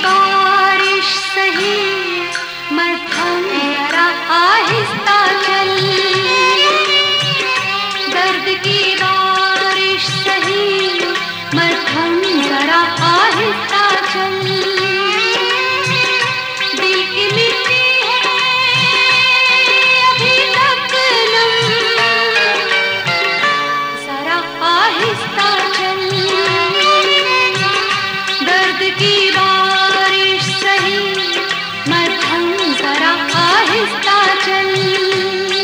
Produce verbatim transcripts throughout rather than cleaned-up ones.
बारिश सही, मध्यम जरा आहिस्ता चल। दर्द की बारिश सही, मध्यम जरा आहिस्ता चल। दिल की मिट्टी है अभी तक नम, जरा आहिस्ता चल। दर्द की बारिश सही, मध्यम जरा आहिस्ता चल।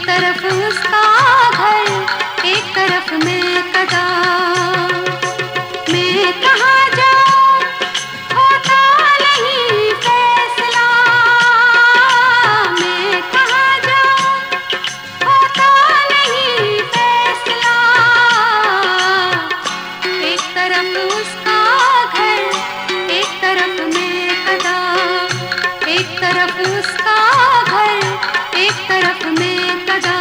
तरफ उसका घर, एक तरफ मैं कदा। मैं कहाँ जाऊँ होता नहीं फैसला, मैं कहाँ जाऊँ होता नहीं फैसला। एक तरफ उसका घर, एक तरफ मैं कदा। एक तरफ उसका घर, एक तरफ मैं कदा।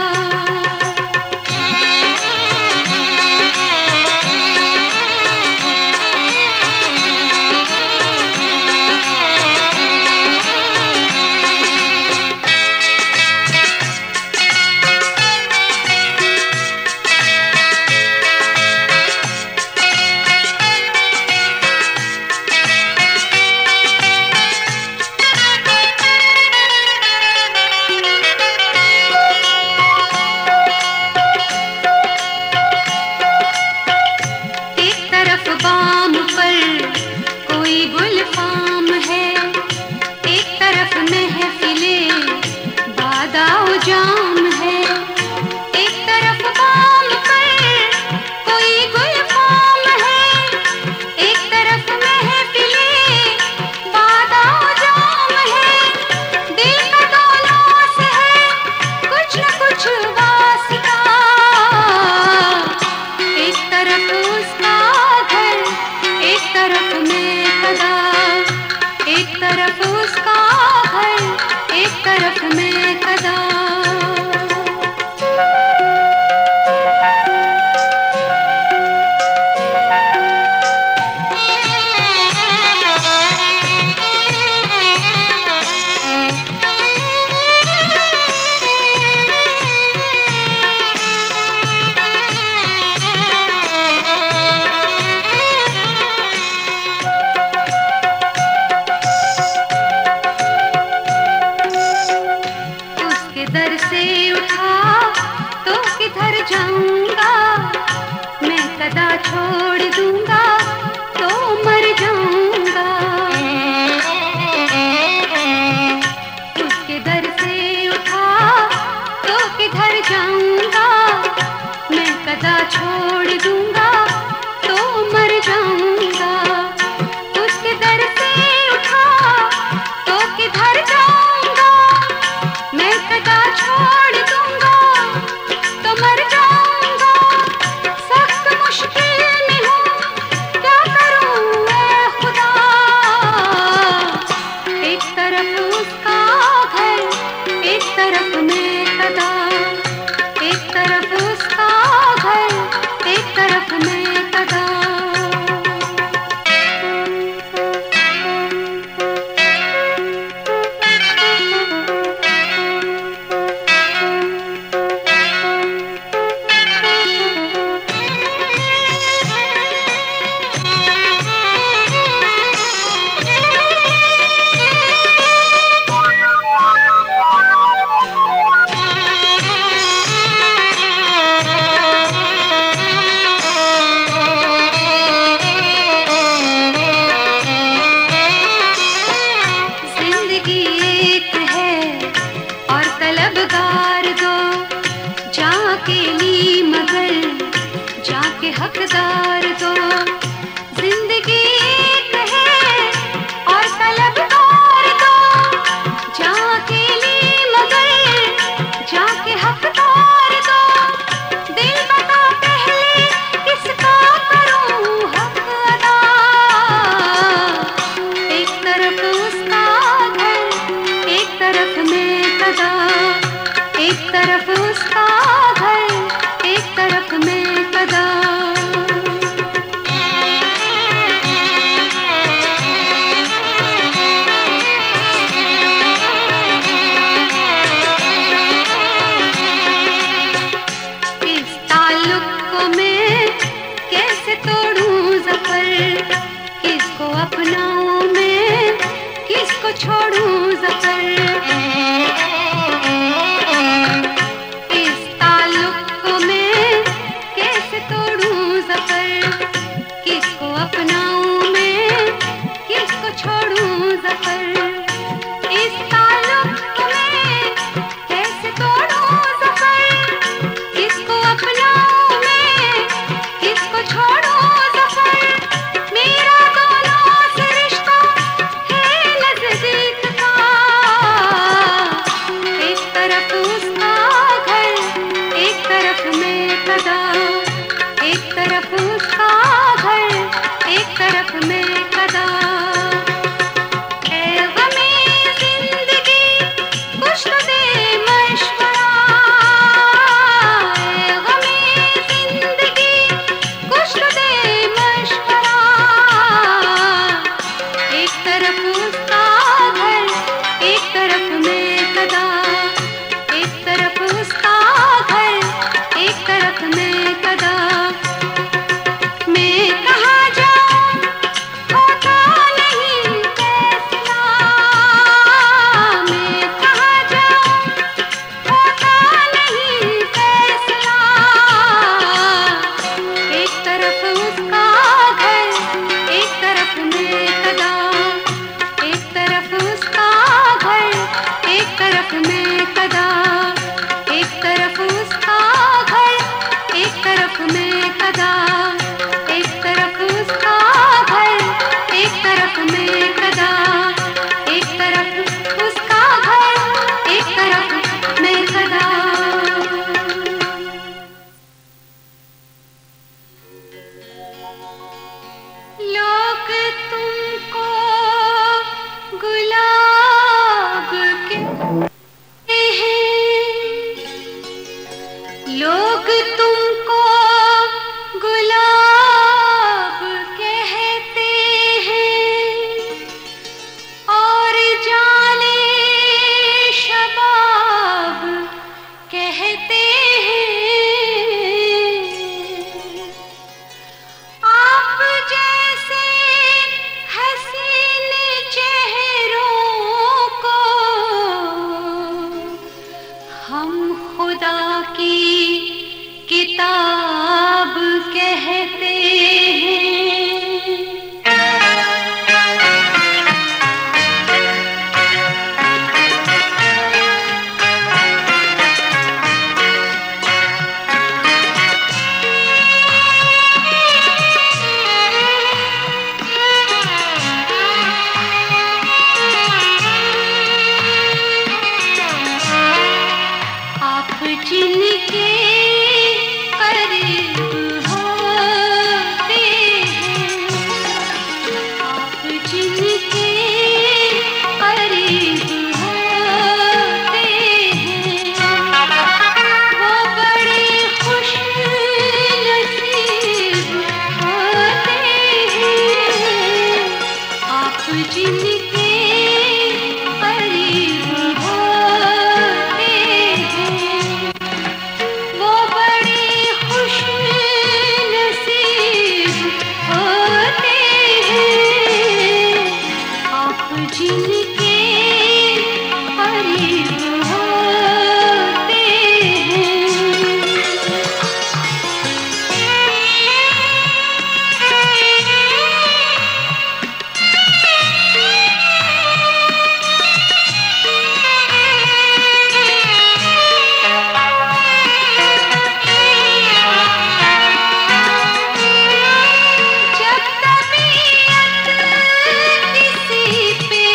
बाम पर कोई गुलफाम है, एक तरफ महफिले बादाओ जाम है। एक तरफ बाम पर कोई गुलफाम है, एक तरफ महफिले बादाओ जाम है। दिल का दौलत है कुछ न कुछ वास्ता, एक तरफ उसका एक तरफ मैं कदा। एक तरफ उसका घर, एक तरफ मैं कदा। दर से उठा तो किधर जाऊंगा, मैं कदा छोड़ दूंगा तो मर जाऊंगा। उसके दर से उठा तो किधर जाऊंगा, मैं कदा छोड़ दूंगा तो मर जाऊंगा। उसके दर से उठा तो किधर जाऊंगा, मैं कदा छोड़ दूंगा तो मर जाऊंगा। सख्त मुश्किल में हूँ क्या करूँ मैं खुदा। एक तरफ उसका घर, एक तरफ मैं कदा। एक तरफ उसका घर, एक तरफ मैं कदा। तलबगार दो जाके ली मगर जाके हकदार दो। जिंदगी एक है और तलबगार दो जाके ली मगर जाके हकदार दो। दिल बता पहले किसका करूं हक अदा। एक तरफ उसका घर, एक तरफ मैं कदा। एक तरफ उसका घर, एक तरफ मैं कदा। इस ताल्लुक को मैं कैसे तोड़ूं ज़फ़र, किसको अपनाऊं मैं किसको छोड़ूं ज़फ़र। तरफ उसका घर, एक तरफ मैं कदा। ऐ गमे जिंदगी कुछ तो दे मशवरा, ऐ गमे जिंदगी कुछ तो दे मशवरा। एक तरफ उसका घर, एक तरफ मैं कदा। एक तरफ उसका घर, एक तरफ मैं कदा। मैं कहाँ जाऊँ होता नहीं फैसला, मैं कहाँ जाऊँ होता नहीं फैसला। एक तरफ उसका घर, एक तरफ मैं कदा। एक तरफ उसका घर, एक तरफ मैं कदा। एक तरफ उसका घर, एक तरफ मैं कदा। एक तरफ उसका घर, एक तरफ मैं कदा। एक तरफ उसका घर, एक तरफ मैं कदा। लोग तुमको गुलाब कहते हैं, लोग तुमको गुलाब कहते हैं, और जाने शबाब कहते हैं। आप जैसे हसीन चेहरों को हम खुदा की किताब कहते आप जिनके करीब होते हैं, आप जिनके करीब होते हैं, वो बड़े खुश नसीब होते हैं। आप जिनके करीब होते हैं, वो बड़े खुश नसीब होते हैं। आप जिनके करीब होते जब तबीयत किसी पे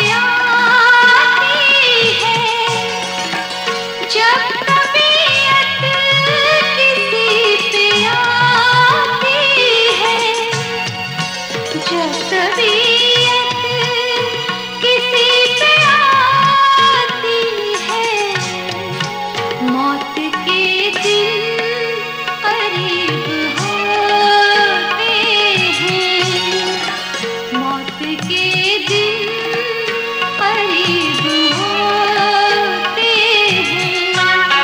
आती है, जब तबीयत किसी पे आती है, जब तबीयत किसी पे आती है, मौत के दिन करीब होते हैं, मौत के दिन करीब होते हैं।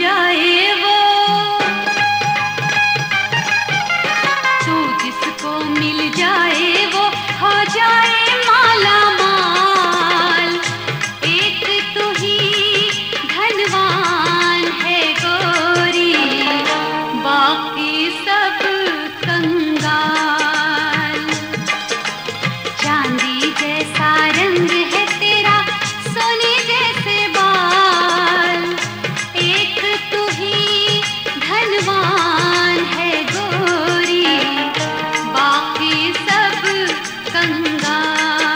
जाए वो, तू जिसको मिल जाए वो हो जाए माला माल। एक तू ही धनवान है गोरी, बाकी सब कंगाल। चांदी जैसा रंग है तेरा, सोने जैसे बाल। एक तू ही धनवान है गोरी, बाकी सब कंगाल।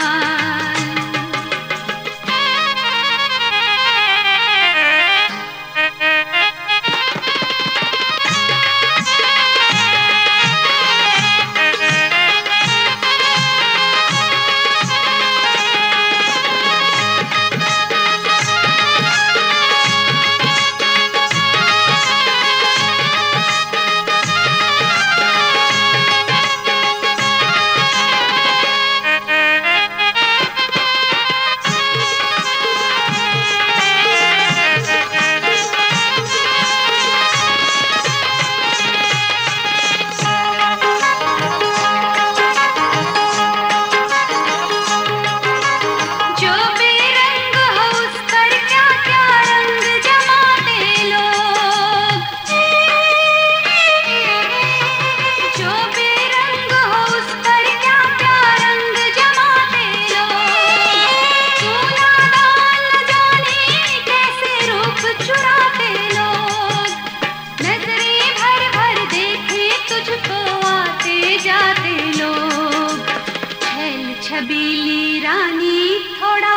छबीली रानी थोड़ा,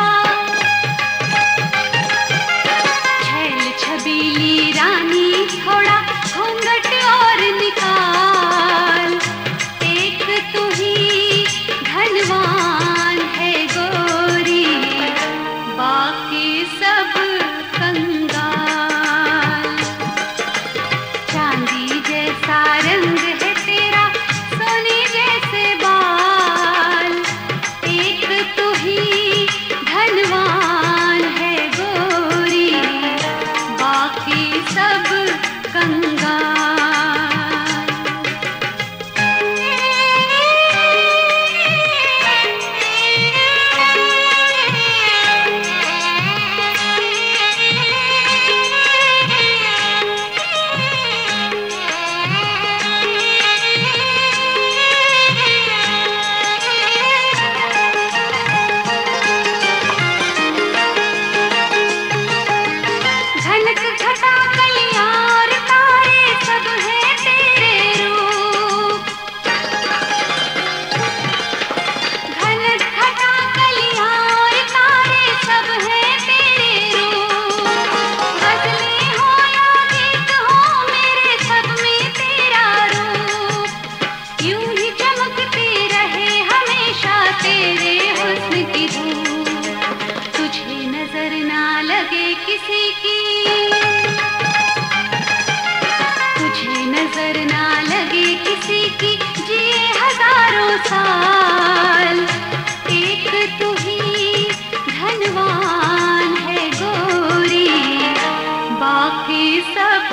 छैल छबीली रानी थोड़ा घूंघट और निकाल। एक तू ही धनवान है गोरी, बाकी सब कंगाल। चांदी जैसा रंग है तेरा, सोने जैसे बाल। एक तू ही धनवान है गोरी, बाकी सब कंगाल। किसी की तुझे नजर ना लगे किसी की, जिए हजारों साल। एक तू ही धनवान है गोरी, बाकी सब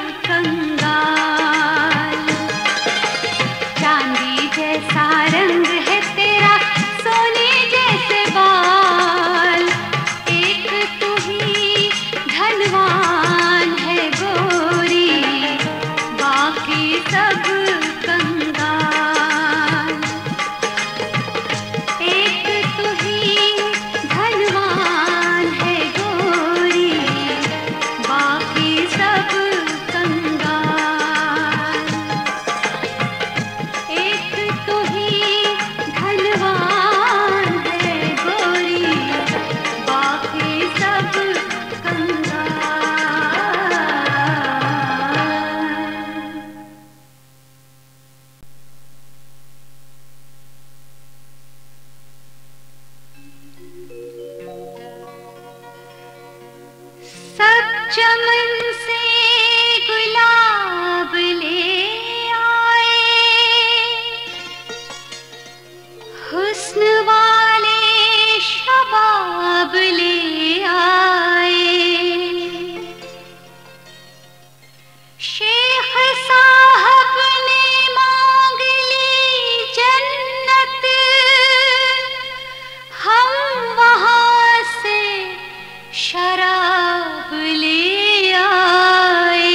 कंगाल। चांदी जैसा रंग है तेरा, सोने जैसे बाल। एक तू ही धनवान है गोरी, बाकी सब कंगाल। एक तू ही धनवान है गोरी, बाकी सब शेख साहब ने मांग ली जन्नत, हम वहां से शराब ले आए।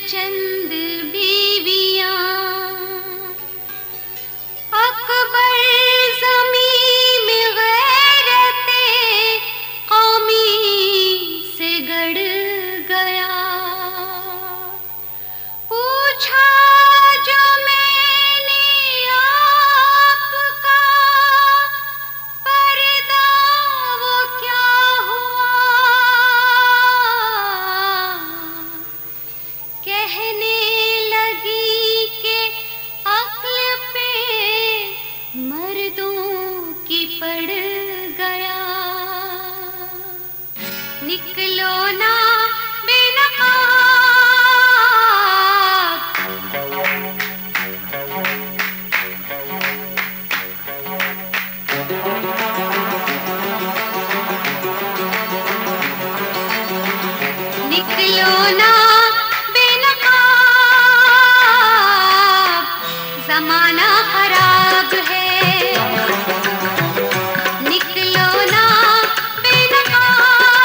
चंद बीवियां अकबर ज़मीं में गैरते कौमी से गड़ गया। पूछा जो मैंने आपका पर्दा वो क्या हुआ, कहने लगी कि अक्ल पे मर्दों की पड़ गया। निकलो ना बेनकाब, निकलो ना ज़माना खराब है। निकलो ना बेनकाब,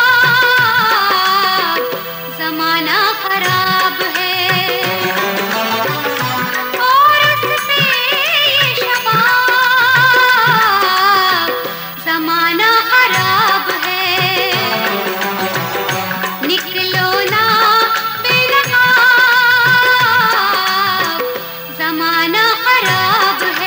ज़माना खराब है। और उससे ये शबाब, ज़माना खराब है। निकलो ना बेनकाब, ज़माना खराब है।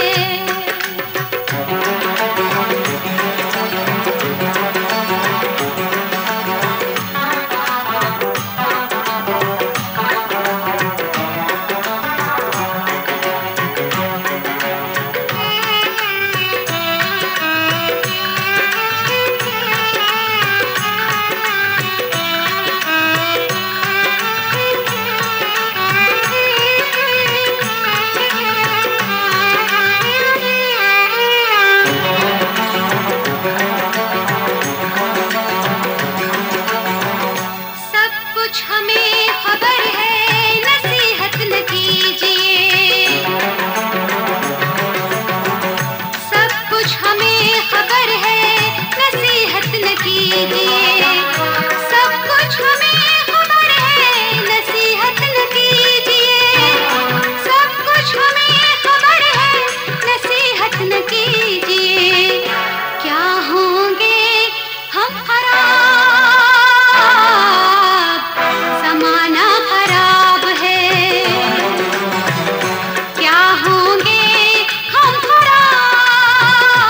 हमें खबर है, नसीहत न कीजिए। सब कुछ हमें खबर है, नसीहत न कीजिए। सब कुछ हमें खबर है, नसीहत न कीजिए। सब कुछ हमें खबर है, नसीहत न कीजिए। क्या होंगे हम खराब, ज़माना खराब है। क्या होंगे हम खराब,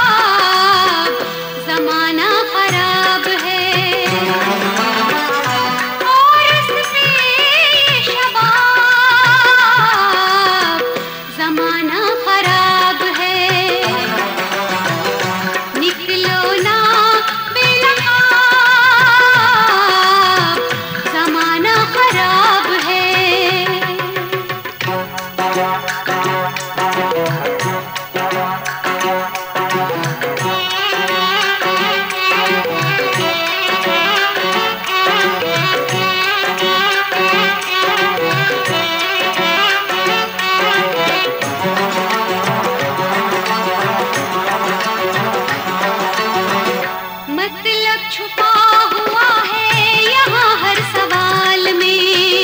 ज़माना खराब है। और उससे ये शबाब, ज़माना खराब है। निकलो ना बेनकाब, ज़माना खराब है। मतलब छुपा हुआ है यहाँ हर सवाल में।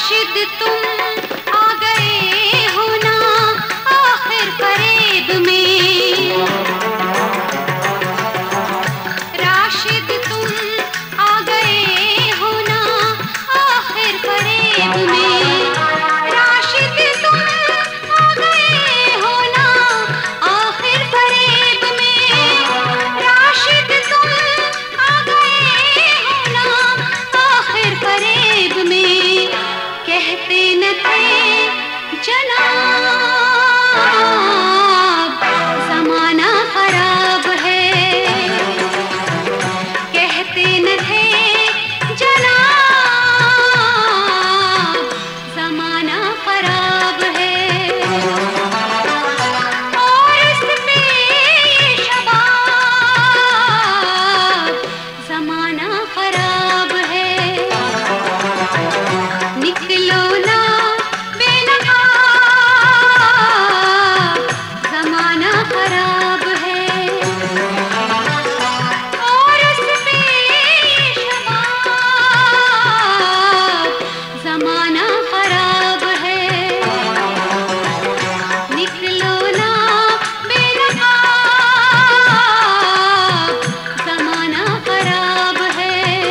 राशिद तुम आ गए हो ना आखिर फरेब में, राशिद तुम आ गए हो ना आखिर फरेब में, राशिद तुम आ गए हो ना आखिर फरेब में, राशिद तुम आ गए हो ना आखिर फरेब में। कहते न थे जनाब ज़माना खराब है, कहते न थे जनाब ज़माना खराब है, और इस पे ये शबाब ज़माना खराब है। निकलो ना बेनकाब ज़माना खराब है, और उस पे ये शबाब ज़माना खराब है। निकलो ना बेनकाब ज़माना खराब है,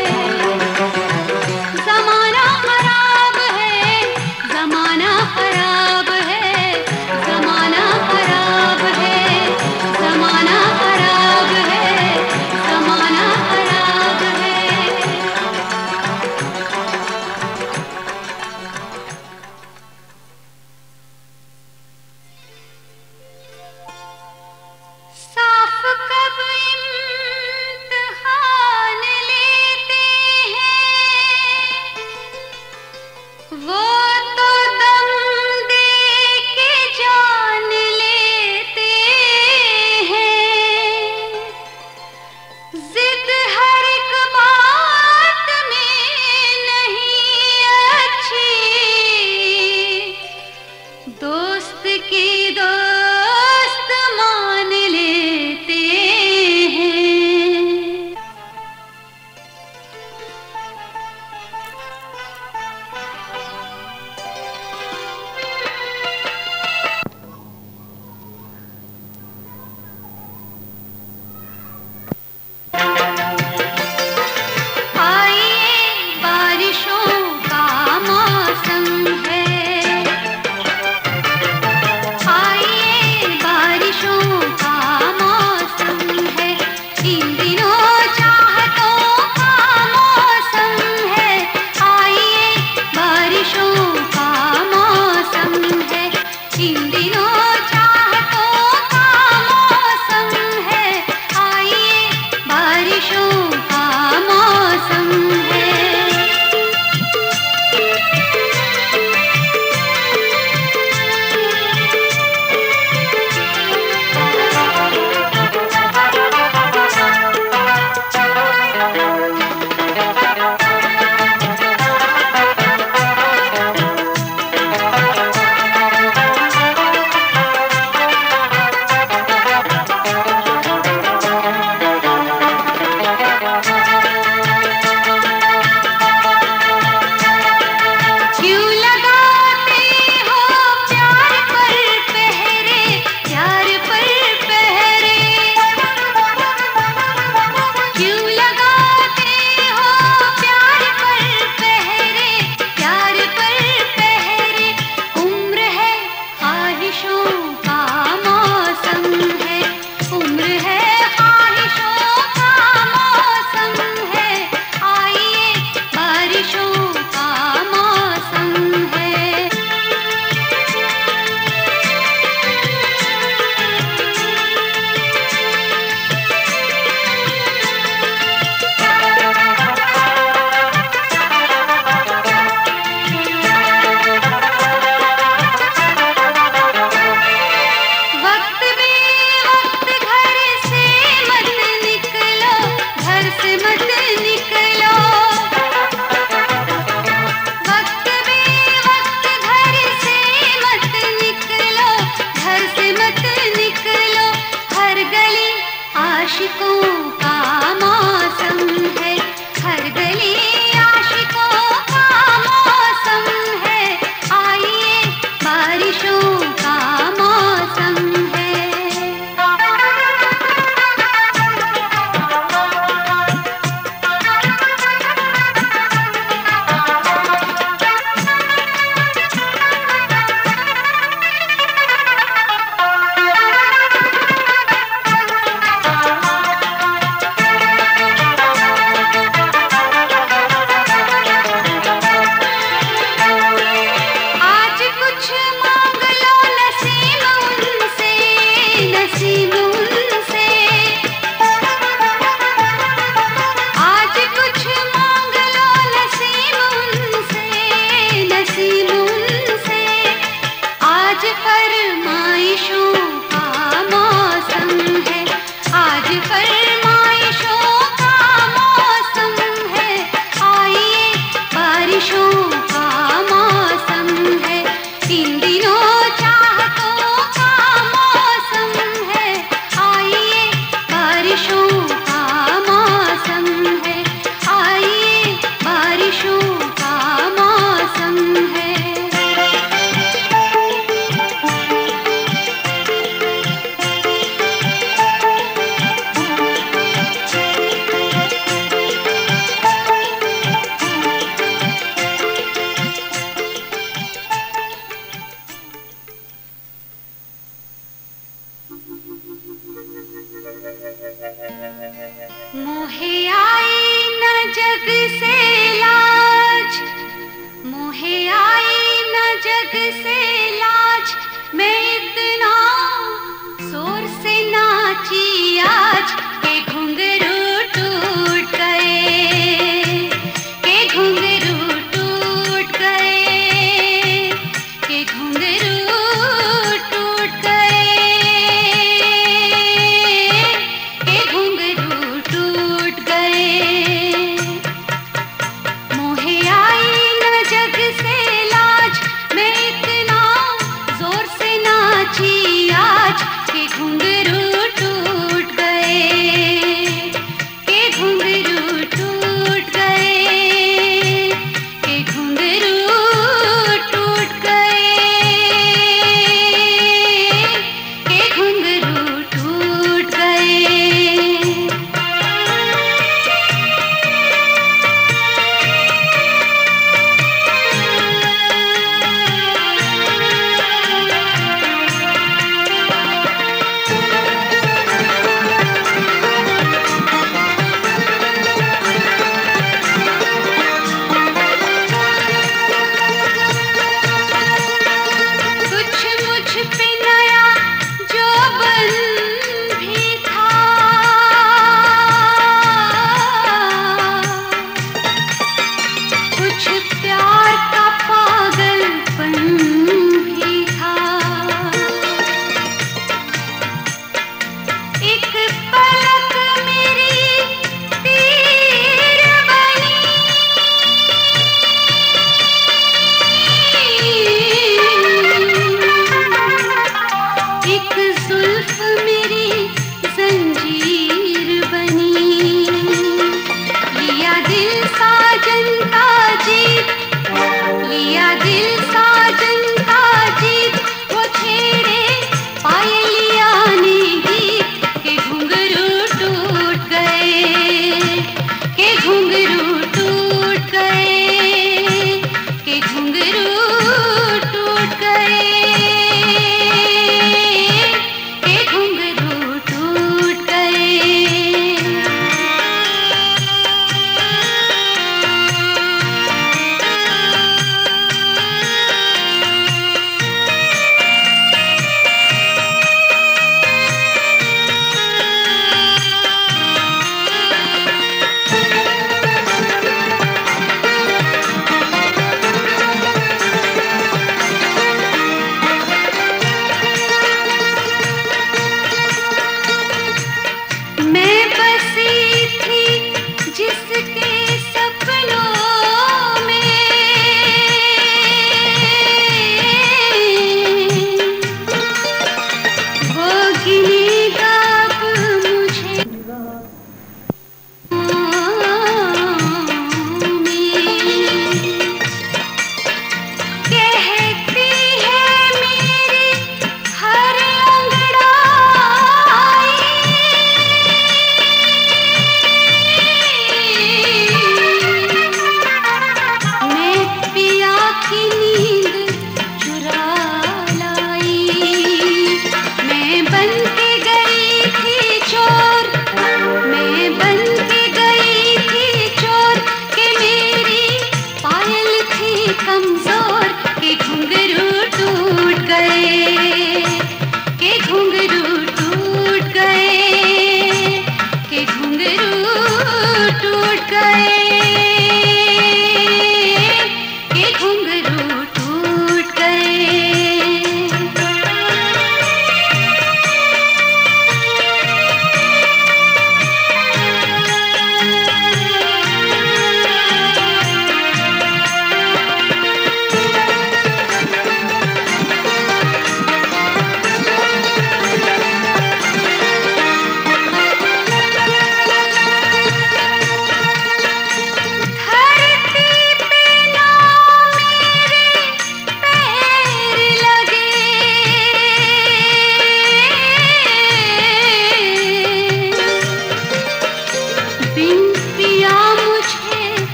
ज़माना खराब है, ज़माना खराब है, ज़माना खराब है, ज़माना खराब है, ज़माना खराब है। साफ कब इम्तिहान लेते हैं, वो तो दम दे के जान लेते हैं। जिद हर एक बात में नहीं अच्छी, दोस्त की दोस्त मान लेते हैं। से लाज, मैं इतना जोर से नाची आज के घुंघरू टूट गए, के घुंघरू टूट गए, के घुंघरू टूट गए, के घुंघरू टूट गए। मोहे आई न जग से लाज, मैं इतना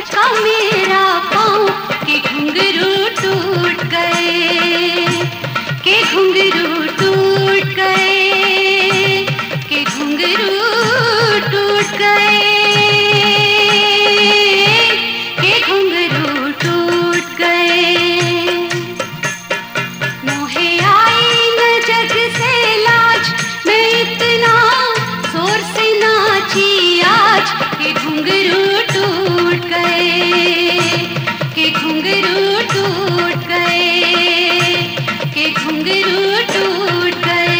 लचका मेरा पाँव के घुंघरू टूट गए, के घुंघरू टूट गए, के घुंघरू टूट गए, के घुंघरू टूट गए। मोहे आई न जग से लाज, मैं इतना जोर से नाची आज, के घुंघरू टूट गए, के घुंघरू टूट गए, के घुंघरू टूट गए।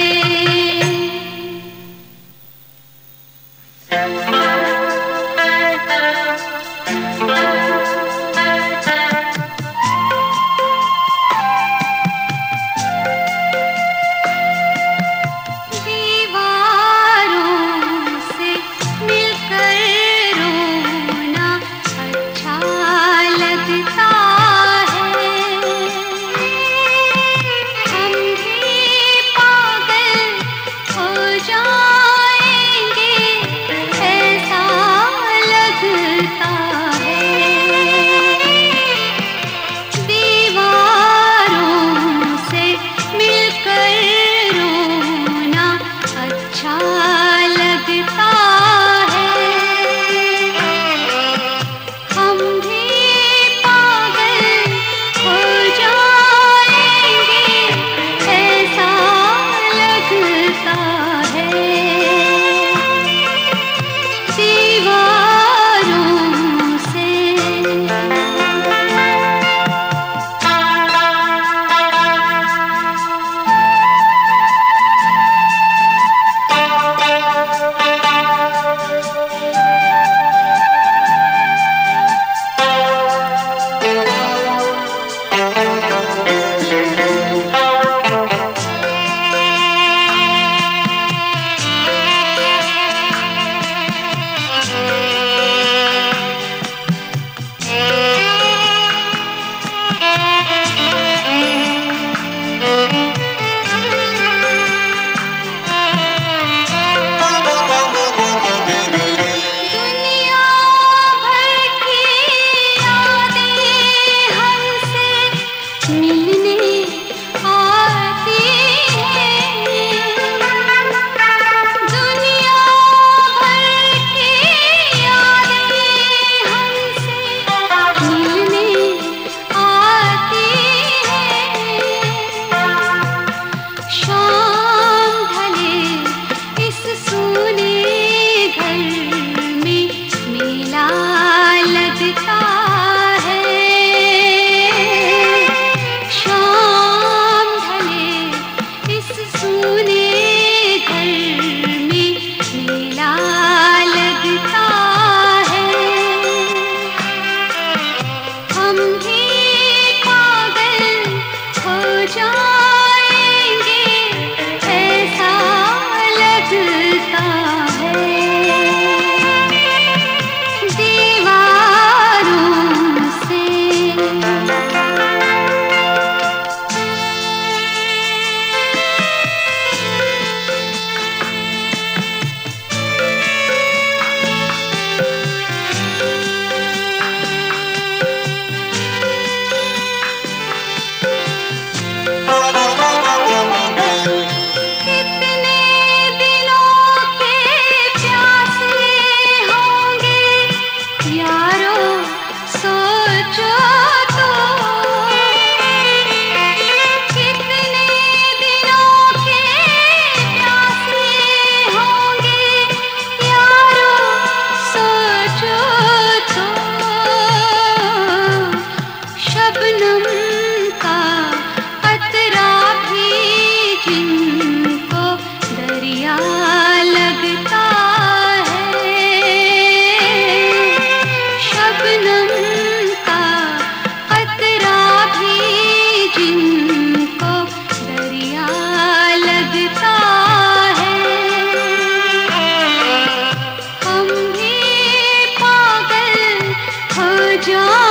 जा